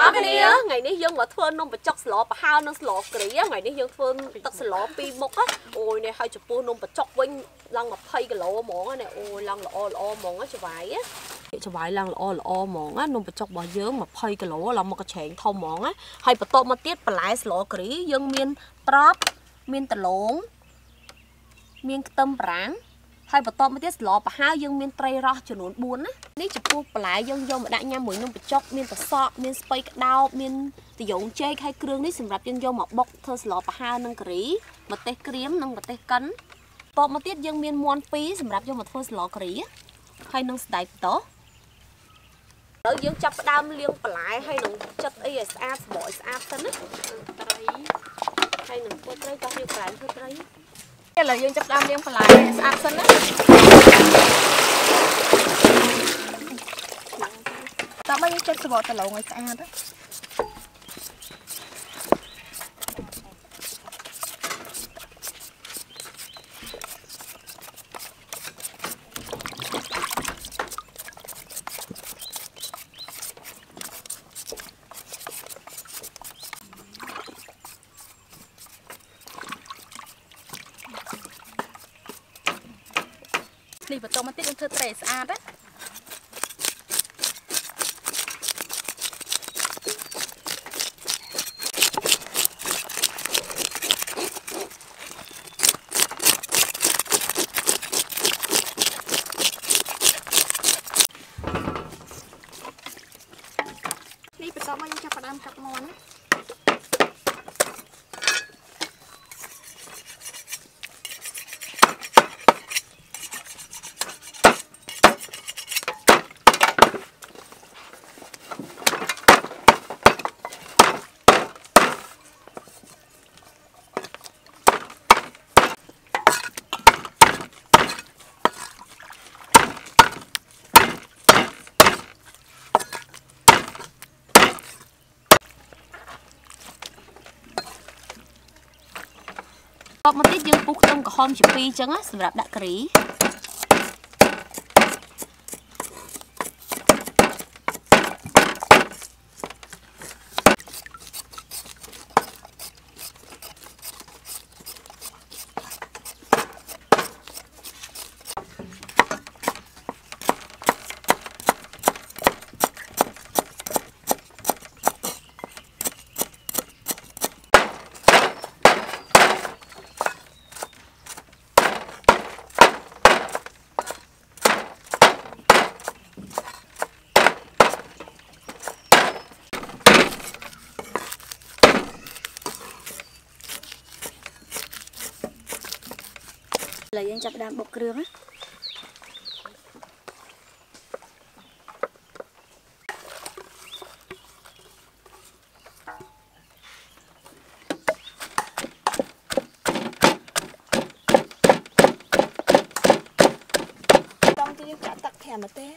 ngày nay dương mà thưa nông bạch chọc slo bà hao nông slo kỹ ngày nay dương thưa tắc slo pi mốc á ôi này hai chục pu nông bạch chọc vinh lăng mà phay cái lỗ món này ôi lăng lỗ món á cho vải á cho vải lăng lỗ món á nông bạch chọc bỏ dương mà phay cái lỗ là một cái chén thau món á hay bạch to mà tiết bà lái slo kỹ dương miên trap miên tờ lốn miên tâm ráng hai bờ to mới tiết lọ bà hai dương miên tray ra cho nón buồn á ní chụp pu bà lại dương vô mà đại nha mũi nông bạch chọc miên tờ sọ miên spay cái đau miên tờ dụng chơi hai kêu ní sừng rạp dương vô mà bọc thơ lọ bà hai nâng kỹ mà tê kiếm nâng mà tê cắn to mới tiết dương miên muôn pí sừng rạp vô mà thơ lọ kỹ hay nâng sải tó đỡ dương chập đam liêng bà lại hay nâng chất ấy sáp bội sáp thân á hay nâng cô tray cho dương cái cô tray là dương chấp đam liêng lại sạch xinh á tao bao nhiêu chất sữa bột tao lẩu ngoài xa đó đi vào tôm mà tiết用thơ tray sạch á đi vào tôm mà cho bà đam cặp món á một tiết dương bút tông có hôm chụp pi chân á, sầm rạp đã kỹ. Là dân chập đam bột rương á. Trong cái cả tắc thèm mà té.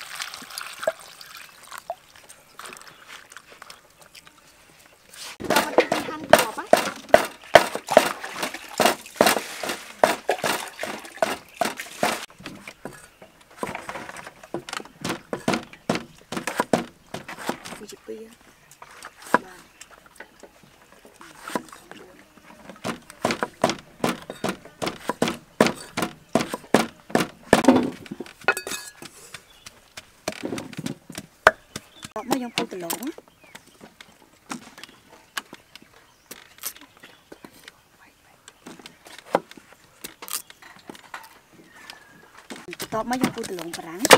Mấy dòng cua từ lỗ to mấy dòng cua từ lỗ và rắn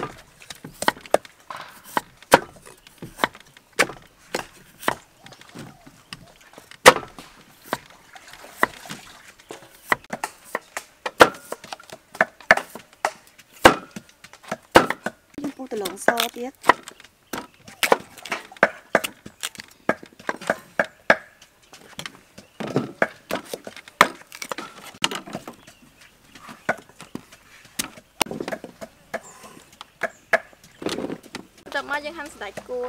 dòng cua từ lỗ so tiết tập mà dân hành sạch cua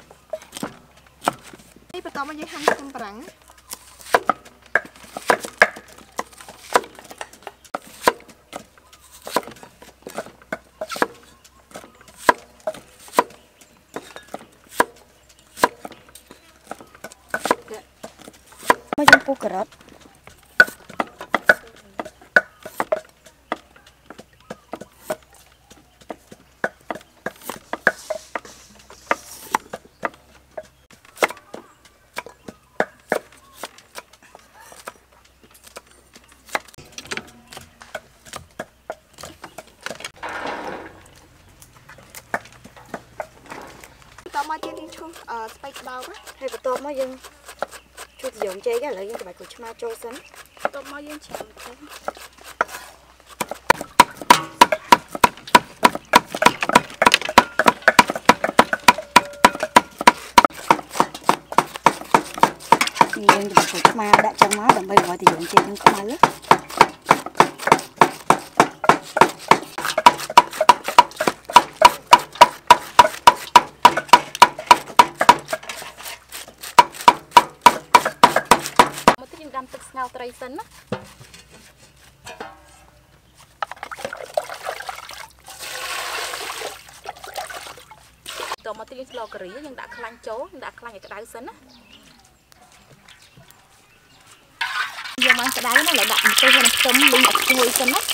đi tập mà dân hành không rắn phu cà rốt mà chơi đi chung space bao quá hay và tôm mới dân chút dùng chơi cái lại dân bài của chúng ta cho sẵn tôm mà dân chèn thế dân bài của chúng ta đã trong máu làm bây gọi thì dùng chơi dân có máu đâmទឹកngao tây sân á tôm mà tiên lò cà rí nhưng đã khăn chố đã khăn cái đáy sân á giờ mang cái đáy nó lại đặt một cái là tôm đi một ngôi sân á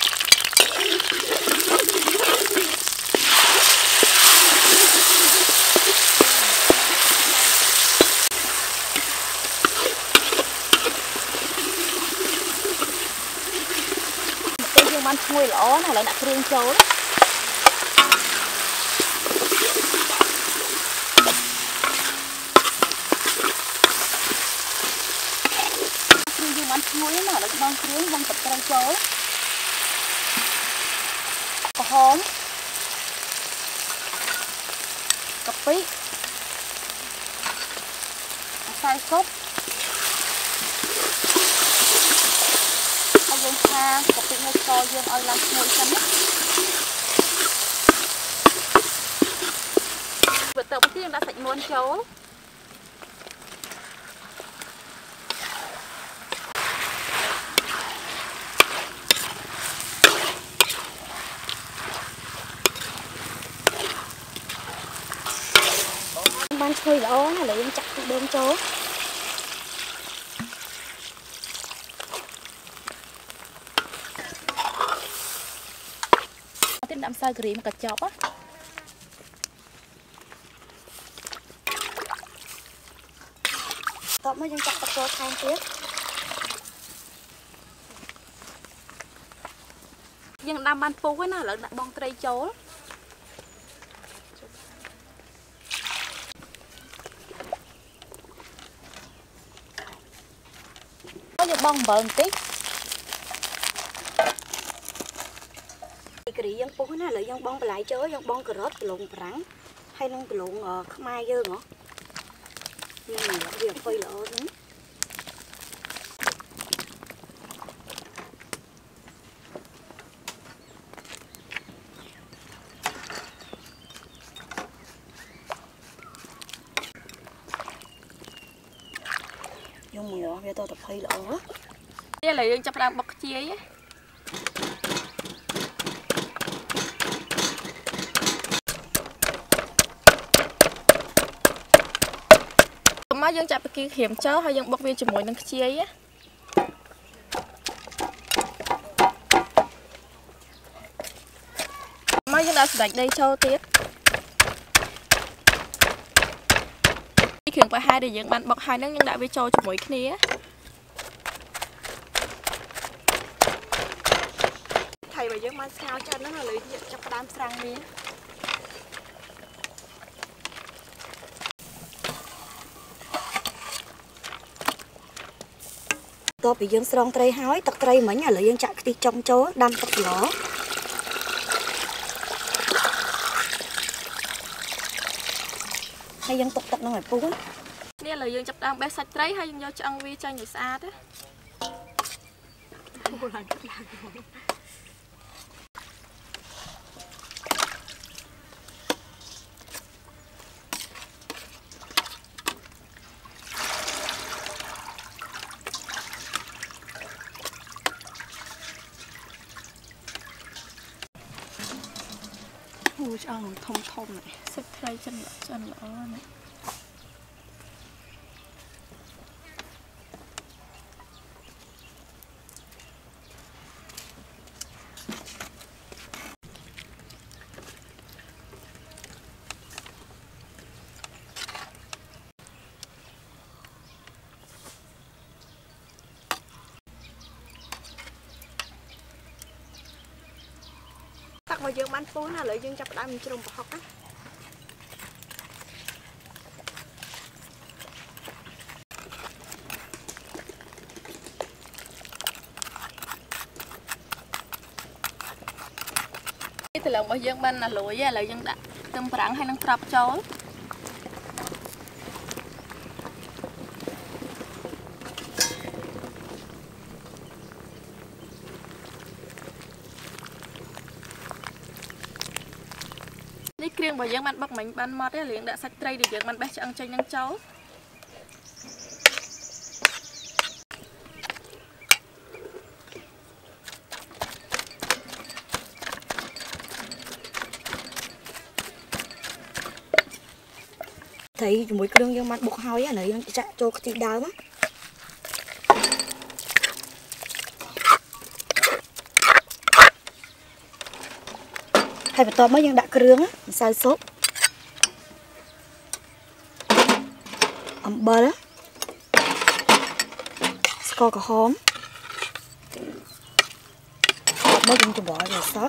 ăn ngồi lỏ này lại đặt riêng chốn nhưng ăn ngồi này lại mang riêng văng tập riêng chốn hóm cà phê xay sốt dương tha cà phê ngay co dương ơi làm ngồi xanh vợ tàu tiên đã sạch muôn chấu ban khơi lỗ này là dân chặt đơn chấu đâm sai cream cà chọc á tóm mới dân chặt tập cho than tiếp dân đâm ban phu cái nó là bong tây chấu có được bong bờn tí cà rí dân phu cái này là dân bong lại chớ dân bong cà rốt lộn rắn hay nông lộn Khmer dơ ngõ việc phơi lỡ đúng dùng mùi lỡ bây tôi tập phơi lỡ đây là dân chập làm bọc chia ấy má dân chặt kia hiểm chớ hay dân bóc viên chỉ mỗi năng chia ấy má dân đã sạch đây cho tiếp khiển phải hai để dân bạn bọc hai nước nhưng đã với cho mỗi kia thầy bà dân mang sao cho nó là lấy chặt đam sang miếng tôi bị dân song tray hói tật tray mấy nhà lại dân chạy đi trong chỗ đâm tật lỏ hay dân tục tập nó ngoài phu á nè là dân chập đang bé sạch tray hay dân do cho ăn vi cho người xa thế ui ăn thông thông này xếp tray chân lỡ này Tắc mà dương bán phun là lợi dương chập đá mình chưa đồng học á. Từ lần bao dương ban là lối là dương đã tâm rắn hay năng trập chó đi riêng bao dương ban bắt mình ban mót đấy liền đã sạch tray để dương ban bé cho ăn chanh năng cháu thấy mũi cương dương mặt bột hôi á này chạ cho cái thịt đào á. Hay phải to mới dương đã cương á, xay sốt. Bơ á. Score cả hóm. Mới dùng cho bỏ rồi sót.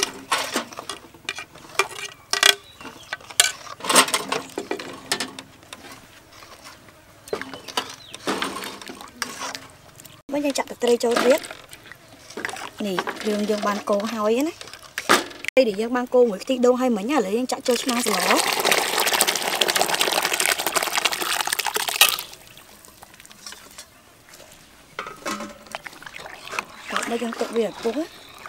Mớiยังchặt tray cho biết nè đường dương bàn cô hôi á nè đây để dương bàn cô một tí đâu hay mấy nhà lấyยังchặt cho mang ló đây dương tự việc cũng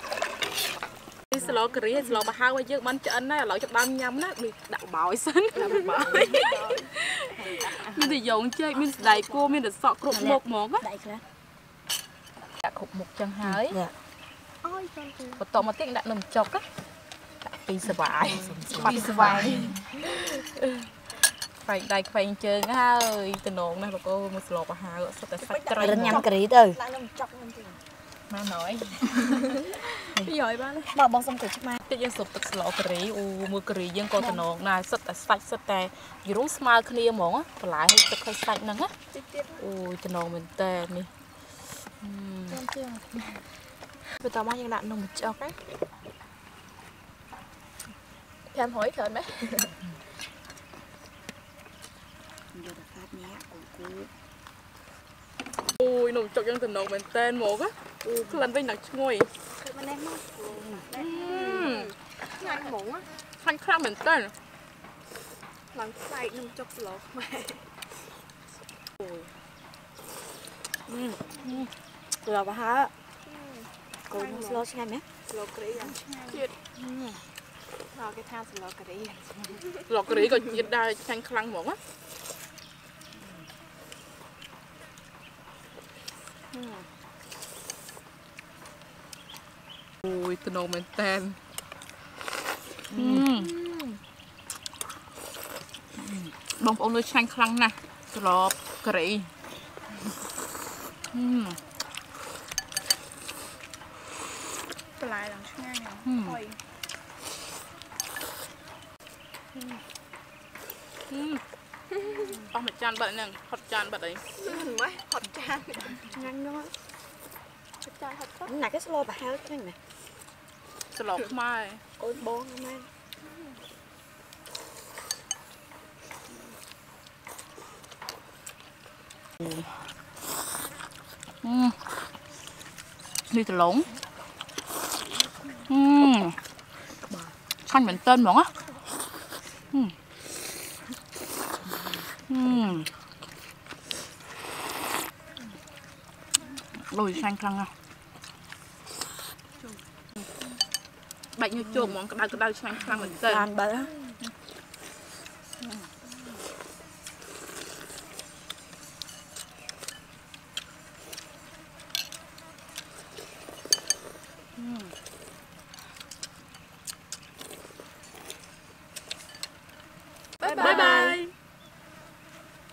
slo cà ri slo bà hao dương ban chân này lỡ cho ban nhắm đó bị đạo bói sân mình thì dùng chơi mình đầy cô mình được sọ cột một món á đã cột một chân hái và tỏ một tiếng đã nằm chọc á bị sờ vải phải đầy phải chơi ha ơi từ nón này bà cô một slo bà hao sao tại sạch trời nhắm cà ri từ má nói giỏi ba đấy bỏ bông xong từ trước mai cái dân sụp tật lọ cà ri mua cà ri dân con từ nón này sạch tại sạch sạch tại dù rú smile kia món á còn lại hay tật hay sạch nè á từ nón mình tè nè bây giờ mang những đạn nồng cho cái em hỏi thôi mấy ui nồng chọc dân từ nón mình tên một á lần với nặng ngồi nhanh muỗng á khăn khăn mình tên làm say nằm chọc lỗ mày rồi bà ha cô nó slow xem nhé slow kỹ chết rồi cái thang slow kỹ lọ cà ri còn nhiệt đai khăn khăn một á ui từ nồi mình tên bông ông nuôi chanh khăn nè lọ cà ri lại làm ngay nè ông một chan bận nè hot chan bận đấy mấy hot chan nhanh đó hot chan hot quá này cái slow bà heo cái này lọ Khmer ôi bon em đi từ lủng khăn mình tên bọn á lùi sang khăn à bệnh như chuồng món cái đau sang khăn mình tên ăn bữa bye bye